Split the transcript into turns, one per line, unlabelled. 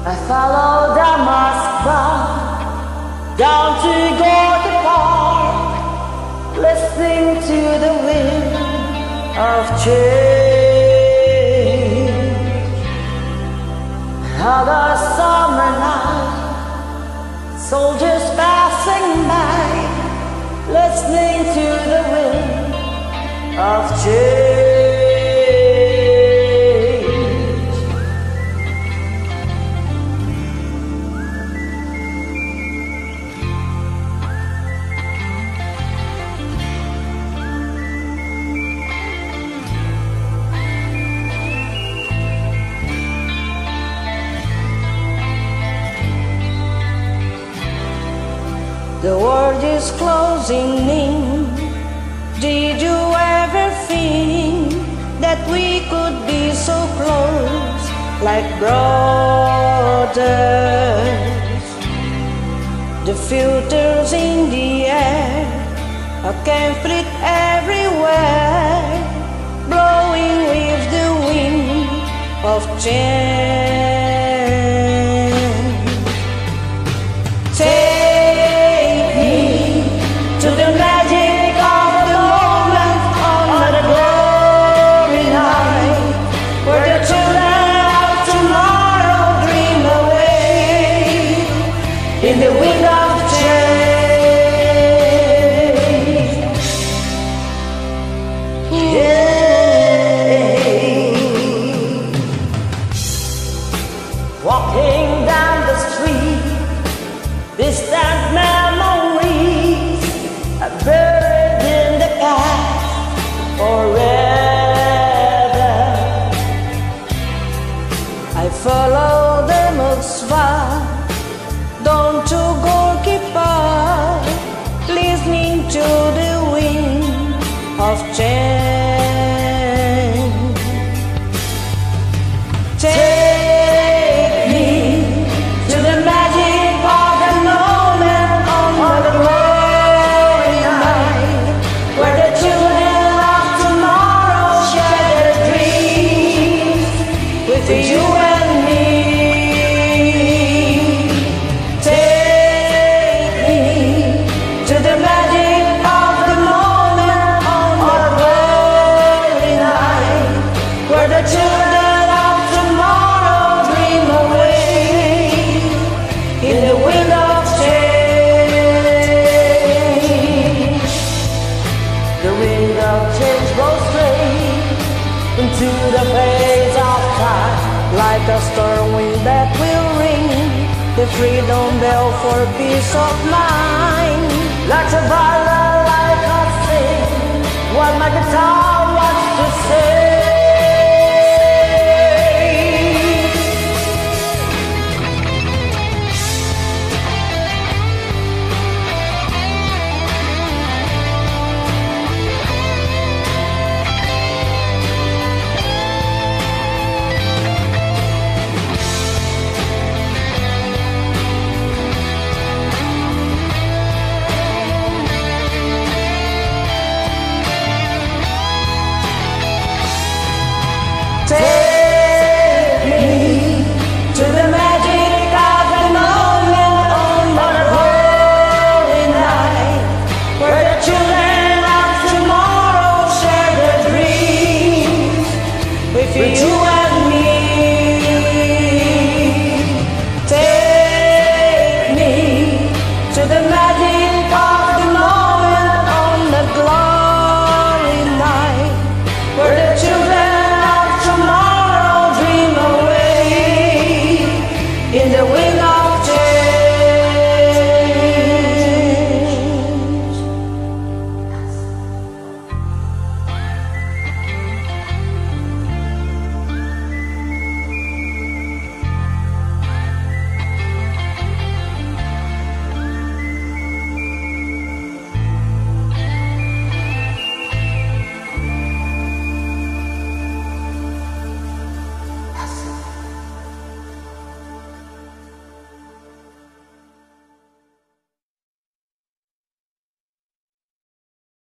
I followed the mask down to Gorky Park, listening to the wind of change. Another summer night, soldiers passing by, listening to the wind of change. The world is closing in. Did you ever think that we could be so close, like brothers? The filters in the air, a camphor everywhere, blowing with the wind of change. To the magic of the moment on the glory night, where the children of tomorrow dream away in the wind of change. Yeah. Walking down the street, distant memories are buried in the past forever. I follow the Moksva down to Gorky Park, listening to the wind of change. Take me to the magic of the moment on the glory night, where the children of tomorrow share their dreams with you and me. Take me to the magic of the moment on the glory night, where the children of tomorrow dream away in the wind of change. The wind of change blows straight into the face of time, like a storm wind that will ring the freedom bell for peace of mind. Like a ballad, like a sing, what my guitar wants to say.